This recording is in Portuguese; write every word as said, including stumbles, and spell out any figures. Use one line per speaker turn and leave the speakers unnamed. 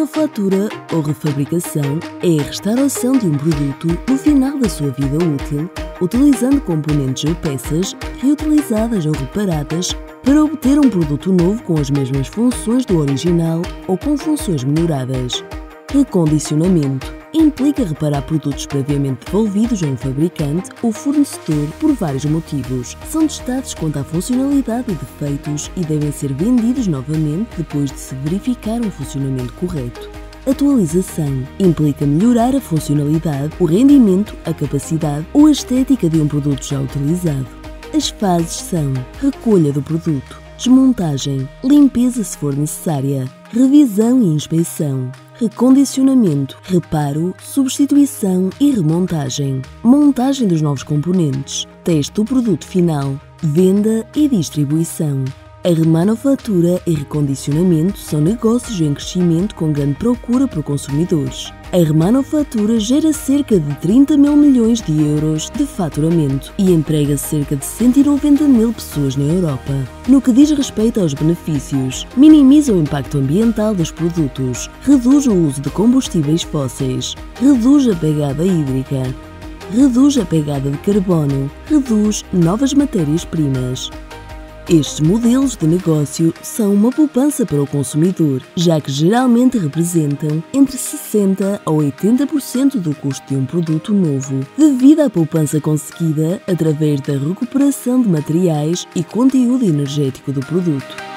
Manufatura ou refabricação é a restauração de um produto no final da sua vida útil, utilizando componentes ou peças reutilizadas ou reparadas para obter um produto novo com as mesmas funções do original ou com funções melhoradas. Recondicionamento implica reparar produtos previamente devolvidos a um fabricante ou fornecedor por vários motivos. São testados quanto à funcionalidade e defeitos e devem ser vendidos novamente depois de se verificar um funcionamento correto. Atualização implica melhorar a funcionalidade, o rendimento, a capacidade ou a estética de um produto já utilizado. As fases são: recolha do produto, desmontagem, limpeza se for necessária, revisão e inspeção, recondicionamento, reparo, substituição e remontagem, montagem dos novos componentes, teste do produto final, venda e distribuição. A remanufatura e recondicionamento são negócios em crescimento com grande procura por consumidores. A remanufatura gera cerca de trinta mil milhões de euros de faturamento e emprega cerca de cento e noventa mil pessoas na Europa. No que diz respeito aos benefícios, minimiza o impacto ambiental dos produtos, reduz o uso de combustíveis fósseis, reduz a pegada hídrica, reduz a pegada de carbono, reduz novas matérias-primas. Estes modelos de negócio são uma poupança para o consumidor, já que geralmente representam entre sessenta por cento a oitenta por cento do custo de um produto novo, devido à poupança conseguida através da recuperação de materiais e conteúdo energético do produto.